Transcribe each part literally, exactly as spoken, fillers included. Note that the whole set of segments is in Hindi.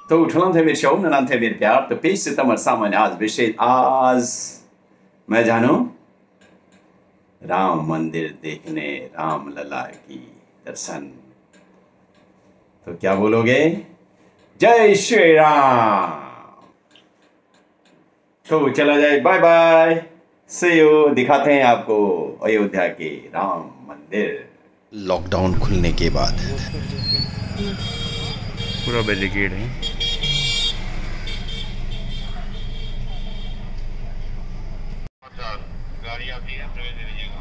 तो uczyłem te wierszą, na te wierpiar, to pisze tam saman az wyszedł, az मैं जानूं राम मंदिर देखने राम लला की दर्शन। तो क्या बोलोगे? जय श्री राम। तो चला जाए, बाय बाय, सी यू। दिखाते हैं आपको अयोध्या के राम मंदिर। लॉकडाउन खुलने के बाद पूरा बैरिकेड है। गाड़ी आती है, प्रवेश दे दीजिएगा।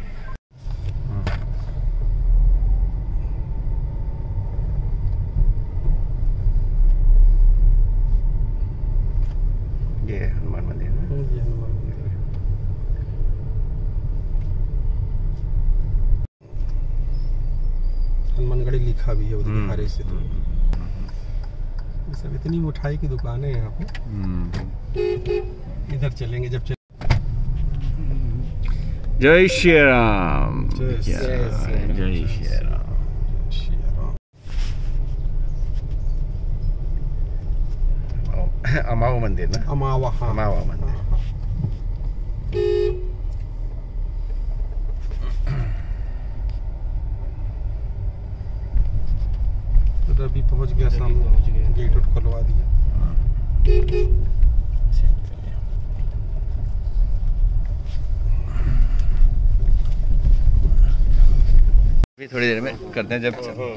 ये हनुमान मंदिर है। ये हनुमान मंदिर है। हनुमानगढ़ी लिखा भी है उधर हरे से। तो सब इतनी मिठाई की दुकानें हैं यहाँ पे। इधर चलेंगे जब चल... जय श्री राम। जय श्री राम। जय श्री राम। अमावा मंदिर ना? अमावा, हाँ। अमावा मंदिर। तो अभी पहुँच गया, सामने गेट उठ खुलवा दिया। थोड़ी देर में करते हैं जब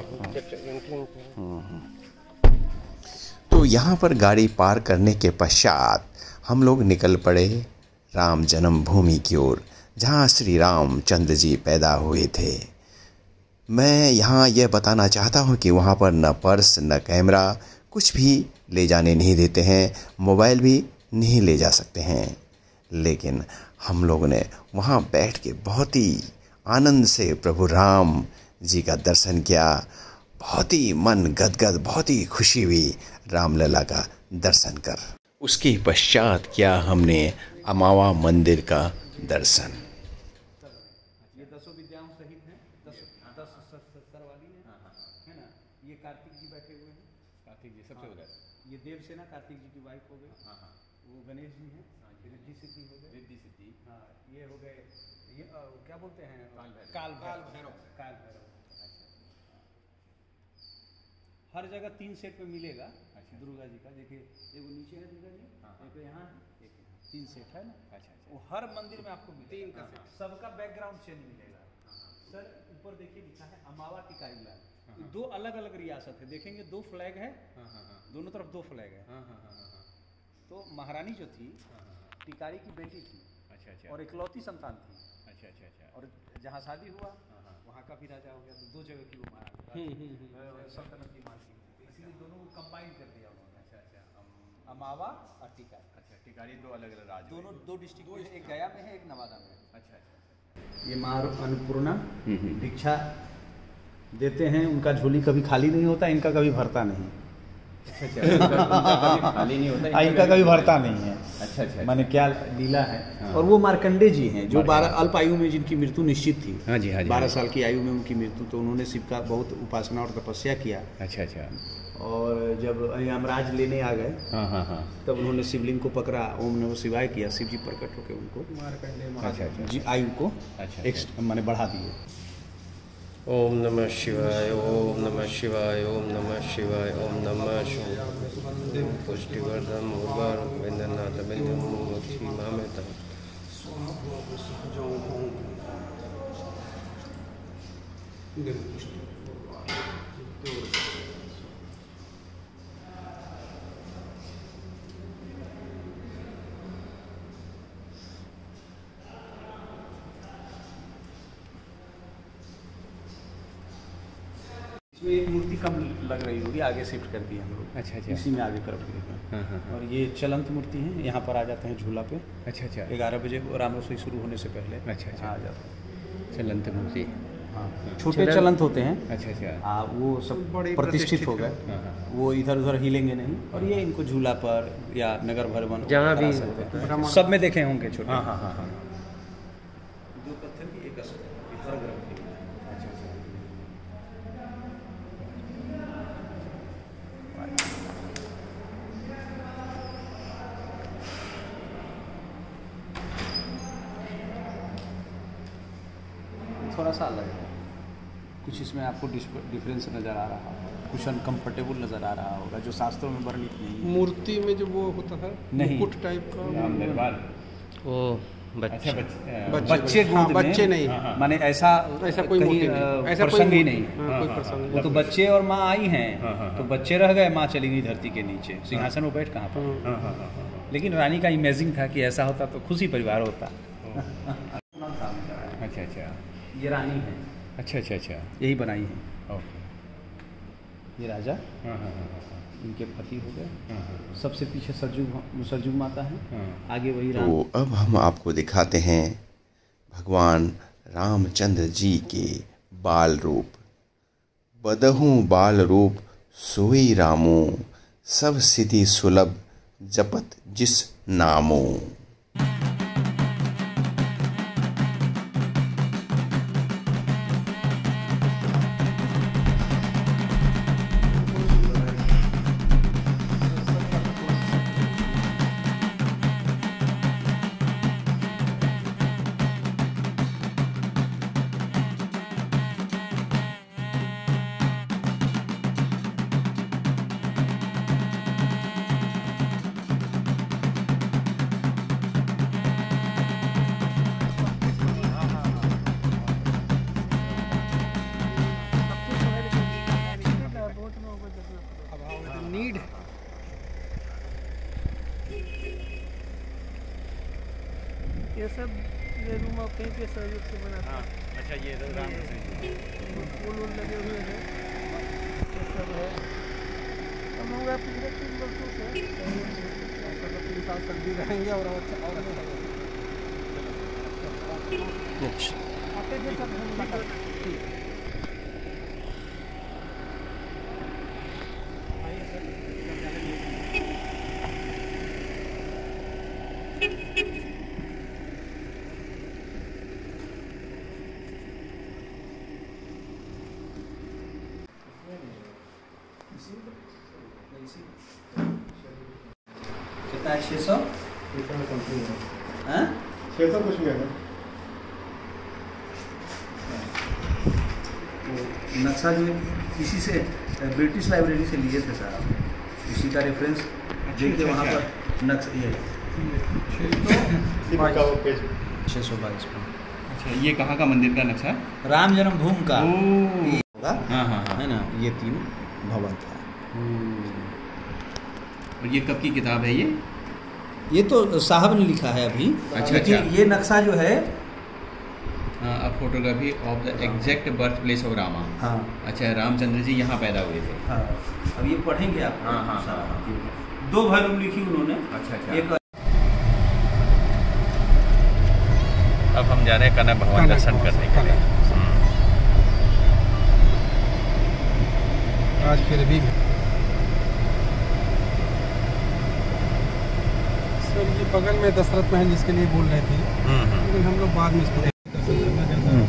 तो यहाँ पर गाड़ी पार करने के पश्चात हम लोग निकल पड़े राम जन्मभूमि की ओर, जहाँ श्री रामचंद्र जी पैदा हुए थे। मैं यहाँ यह बताना चाहता हूँ कि वहाँ पर न पर्स न कैमरा कुछ भी ले जाने नहीं देते हैं, मोबाइल भी नहीं ले जा सकते हैं। लेकिन हम लोगों ने वहाँ बैठ के बहुत ही आनंद से प्रभु राम जी का दर्शन किया। बहुत ही मन गदगद, बहुत ही खुशी हुई रामलला का दर्शन कर। उसके पश्चात किया हमने अमावा मंदिर का दर्शन। ये दसों विद्याओं सहित हैं, दस दस सत्तर वाली है, है ना। ये कार्तिक जी बैठे हुए हैं। कार्तिक जी सबसे उधर। ये देवसेना कार्तिक जी की वाइफ हो गई। हाँ हाँ। वो गणेश जी हैं। रिद्धि सिद्धि हो गए। रिद्धि सिद्धि। हाँ, ये हो गए, ये क्या बोलते हैं, काल भैरव। काल भैरव। हर जगह तीन सेट में मिलेगा। अच्छा। दुर्गा जी का देखिए, एगो नीचे है दुर्गा जी, एक यहाँ है, एक यहाँ, तीन सेट है ना। अच्छा। वो हर मंदिर में आपको तीन का सेट, सबका बैकग्राउंड चेंज मिलेगा। सर ऊपर देखिए लिखा है अमावा टिकारी लाल। दो अलग अलग रियासत है, देखेंगे दो फ्लैग है, दोनों तरफ दो फ्लैग है। तो महारानी जो थी टिकारी की बेटी थी। अच्छा अच्छा। और इकलौती संतान थी। अच्छा अच्छा अच्छा। और जहाँ शादी हुआ वहाँ का भी राजा हो गया, तो दो जगह की वो महारानी सल्तनत की मालकिन, इसीलिए दोनों को कंबाइन कर दिया उन्होंने। अच्छा अच्छा। अमावा और टिकारी। अच्छा, टिकारी दो अलग अलग राज्य, दोनों दो डिस्ट्रिक्ट में, एक गया में है, एक नवादा में है। अच्छा अच्छा। ये माँ अन्नपूर्णा दीक्षा देते हैं, उनका झोली कभी खाली नहीं होता, इनका कभी भरता नहीं। अच्छा अच्छा। खाली नहीं होता, इनका कभी भरता नहीं है। अच्छा अच्छा। माने क्या लीला है। हाँ। और वो मार्कंडे जी हैं जो बारह अल्प आयु में जिनकी मृत्यु निश्चित थी। हाँ जी हाँ जी। बारह साल की आयु में उनकी मृत्यु, तो उन्होंने शिव का बहुत उपासना और तपस्या किया। अच्छा अच्छा। और जब यमराज लेने आ गए, हाँ हाँ हाँ, तब उन्होंने शिवलिंग को पकड़ा, ओम नमः शिवाय किया, शिव जी प्रकट होकर उनको मार्कंडे जी आयु को एक माने बढ़ा दिए। ओम नमः शिवाय, ओम नमः शिवाय, ओम नमः शिवाय, ओम नमः शिवाय। पुष्टिवर्धन उर्वर वेंद्रनाथ बिंदु मामेता। इसमें मूर्ति कम लग रही होगी, आगे शिफ्ट कर दी हम लोग। अच्छा अच्छा। इसी में आगे कर दिए। हाँ हाँ। और ये चलंत मूर्ति है, यहाँ पर आ जाते हैं झूला पे। अच्छा अच्छा। ग्यारह बजे राम रसोई शुरू होने से पहले। अच्छा अच्छा। आ जाते हैं चलंत मूर्ति। हाँ, छोटे चलंत होते हैं। अच्छा अच्छा। हाँ, वो सब प्रतिष्ठित हो गए, वो इधर उधर हिलेंगे नहीं। और ये इनको झूला पर या नगर भवन जहाँ भी सब में देखे होंगे छोटे। हाँ हाँ हाँ। दो पत्थर की एक हर ग्रह की। अच्छा अच्छा। थोड़ा सा अलग है, कुछ इसमें आपको डिफरेंस नज़र आ रहा होगा, कुछ अनकम्फर्टेबल नज़र आ रहा होगा जो शास्त्रों में वर्णित नहीं है। मूर्ति में जो वो होता है नहीं। मुकुट टाइप का राम दरबार। वो बच्चे अच्छा बच्चे बच्चे बच्चे हाँ, गोद में, बच्चे नहीं माने ऐसा ऐसा कोई कहीं, मूर्ति अ, नहीं, ऐसा कोई प्रसंग ही मूर्ति- नहीं। हाँ, कोई प्रसंग वो तो बच्चे और माँ आई हैं, हाँ, हाँ, तो बच्चे रह गए, माँ चली गई धरती के नीचे, सिंहासन पर बैठ कहाँ पर। नहीं। हाँ हाँ हाँ हाँ लेकिन रानी का इमेजिन था कि ऐसा होता तो खुशी परिवार होता। अच्छा अच्छा ये रानी है, अच्छा अच्छा अच्छा यही बनाई है। ओके। ये राजा, हाँ हाँ हाँ इनके पति हो गए, हाँ हाँ सबसे पीछे सरजू सरजू माता है, हाँ। आगे वही राम। तो अब हम आपको दिखाते हैं भगवान रामचंद्र जी के बाल रूप। बदहूँ बाल रूप सोई रामो, सब सिद्धि सुलभ जपत जिस नामो। नीड ये सब ये रूम आप कहीं के सहयोग से बनाते हैं, अच्छा ये तो राम फूल वूल लगे हुए हैं, ये सब है। हम लोग आप पिछले तीन वर्षों से तीन साल तक भी रहेंगे और अच्छा और आपके जैसा मुलाकात कितना है? छः सौ हाँ? छः सौ कुछ में है। नक्शा जो इसी से ब्रिटिश लाइब्रेरी से लिए थे सारा, इसी का रेफरेंस देखिए वहाँ पर नक्शा ये छः सौ बाईस में। अच्छा ये कहाँ का मंदिर का नक्शा? राम जन्मभूमि का ओह। ये होगा, हाँ हाँ हाँ है ना, ये तीन भवन था। और ये कब की किताब है ये? ये तो साहब ने लिखा है अभी, अच्छा, लेकिन अच्छा। ये नक्शा जो है, a photography of the exact birth place of Rama. हाँ अच्छा रामचंद्र जी यहाँ पैदा हुए थे। हाँ, अब ये पढ़ेंगे आप। हाँ, हाँ, सारा। हाँ, दो वॉल्यूम लिखी उन्होंने। अच्छा अच्छा एक अब हम जा रहे हैं कनक भगवान कनक दर्शन भवन, करने के लिए। आज फिर भी सर ये बगल में दशरथ महल जिसके लिए बोल रहे थे, हम्म हम्म लेकिन हम लोग बाद में इसको दर्शन करना चाहते हैं।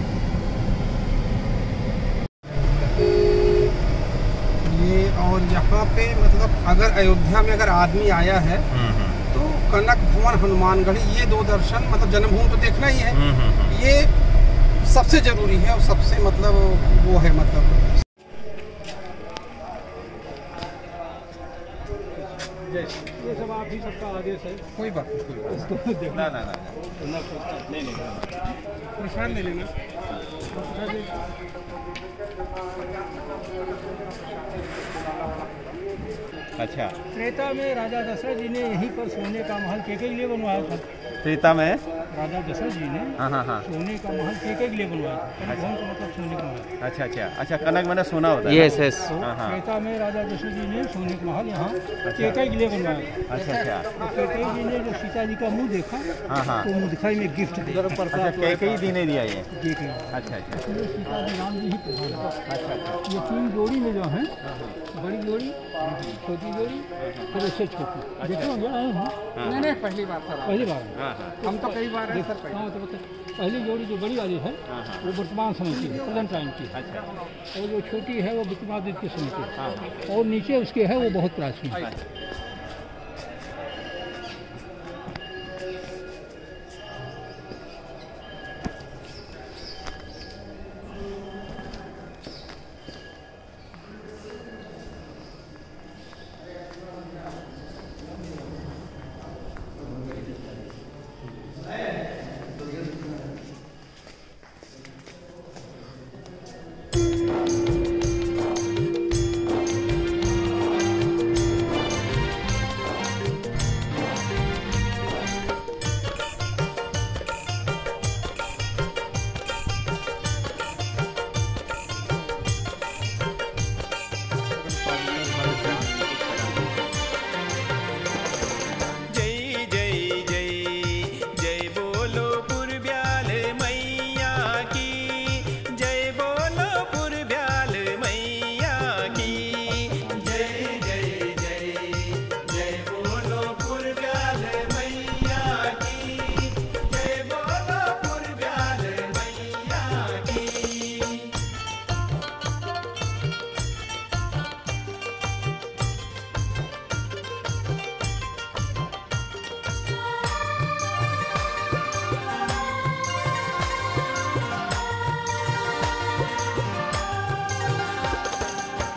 ये और यहाँ पे मतलब अगर अयोध्या में अगर आदमी आया है हम्म हम्म तो कनक भवन, हनुमानगढ़ी, ये दो दर्शन मतलब जन्मभूमि तो देखना ही है। हम्म हम्म ये सबसे जरूरी है और सबसे मतलब वो है मतलब ये सब आप ही सबका आदेश है। कोई बात नहीं, कोई बात नहीं। ना ना ना प्रसाद ले लेना। अच्छा त्रेता में राजा दशरथ जी ने यहीं पर सोने का महल केके के लिए बनवाया था। त्रेता में राजा दशरथ जी ने हाँ हाँ हाँ सोने का महल केके के लिए बनवाया था। कनक भवन का मतलब सोने का महल। अच्छा अच्छा अच्छा कनक मैंने सोना होता है। यस यस तो हाँ, हाँ। त्रेता में राजा दशरथ जी ने सोने का महल यहाँ केके के लिए बनवाया था। अच्छा अच्छा तो केके जी ने जो सीता जी का मुंह देखा, हाँ हाँ तो मुँह दिखाई में गिफ्ट दिया। अच्छा कई कई दिन दिया ये। देखे अच्छा अच्छा इसलिए सीता जी राम जी ही प्रधान है। अच्छा अच्छा ये तीन जोड़ी में जो है, बड़ी जोड़ी, छोटी जोड़ी, फिर उससे छोटी। देखो हम आए हैं, नहीं नहीं पहली बार था। पहली बार हाँ हाँ हम तो कई बार देख हाँ तो बता, पहली जोड़ी जो बड़ी वाली है वो वर्तमान समय की है, प्रेजेंट टाइम की है, अच्छा और जो छोटी है वो विक्रमादित्य के समय की हाँ है, और नीचे उसके है वो बहुत प्राचीन है।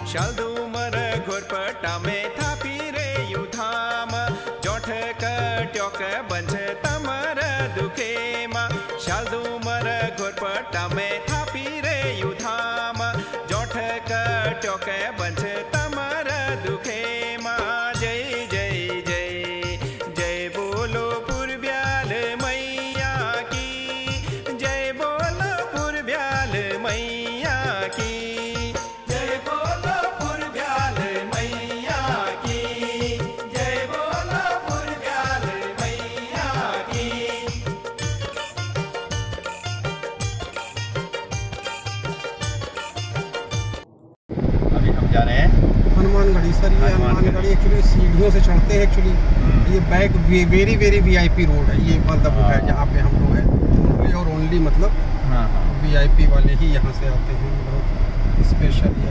शालदूमर घोरपटा में था पीरे युधाम जोठ कट्योक बंझ तमर दुखेमा शालदूमर घोरपटा में था पीरे युधाम जोठ कट्योक बंझ तमर दुखेमा जय जय जय जय बोलो पुरब्याल मैया की जय बोलो पुरब्याल मैया की जय बोलो पुरब्याल मैया की जय बोलो पुरब्याल मैया की। अभी हम जा रहे हैं हनुमानगढ़ी सर, ये हनुमानगढ़ी एक्चुअली सीढ़ियों से चढ़ते हैं एक्चुअली। ये back very very VIP road है, ये मतलब है जहाँ पे हम लोग हैं ओनली और ओनली मतलब हाँ हाँ वीआईपी वाले ही यहाँ से आते हैं, बहुत स्पेशल है।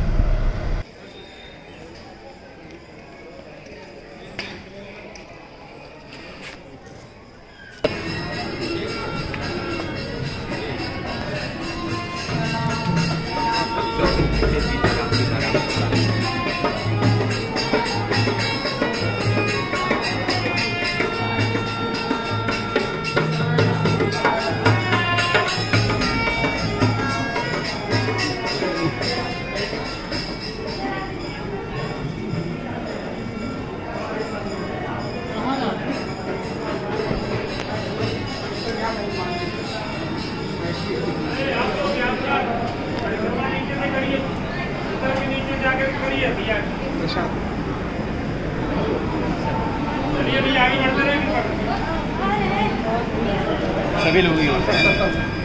सभी लोग ही होते हैं।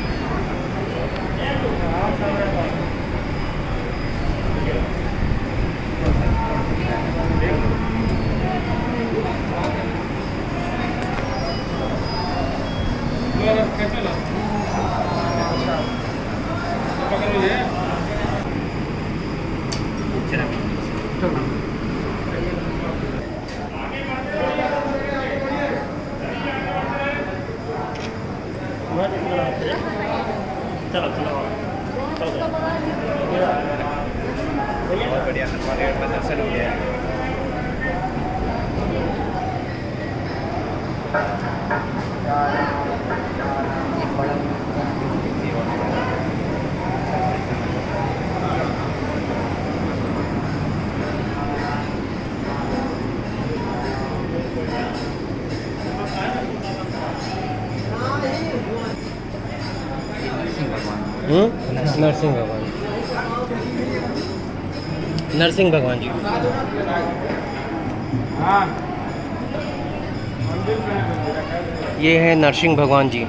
बहुत बढ़िया हनुमानगढ़ का दर्शन हो गया है। नरसिंह भगवान नरसिंह भगवान जी। ये है नरसिंह भगवान जी।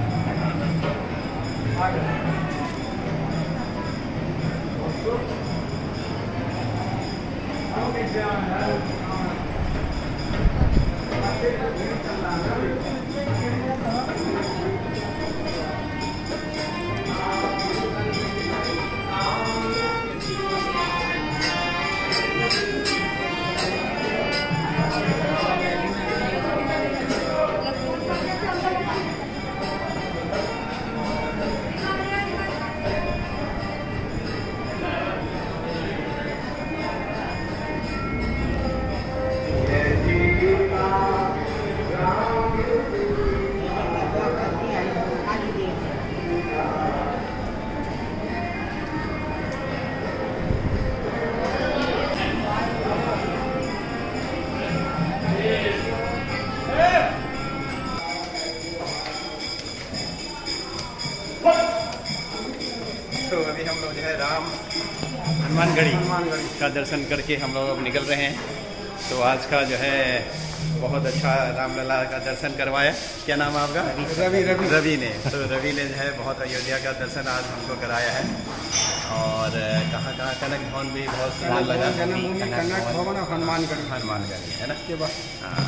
तो अभी हम लोग जो है राम हनुमानगढ़ी का दर्शन करके हम लोग अब निकल रहे हैं। तो आज का जो है बहुत अच्छा रामलला का दर्शन करवाया। क्या नाम है आपका? रवि रवि रवि ने तो रवि ने जो है बहुत अयोध्या का दर्शन आज हमको कराया है। और कहाँ कहाँ कनक भवन भी बहुत सुंदर लगा। जन्मभूमि कनक भवन और हनुमानगढ़ी हनुमानगढ़ी है ना। के बाद हाँ।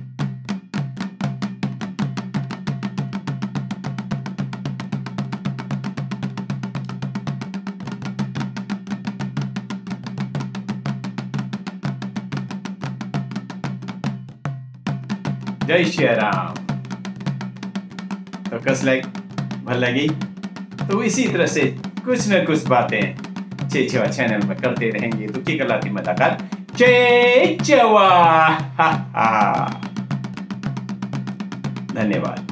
जय श्री राम। तो कस लाइक भल लगी तो इसी तरह से कुछ न कुछ बातें चेचवा चैनल में करते रहेंगे। दुखी गलाती मदाकार चेचवा। धन्यवाद।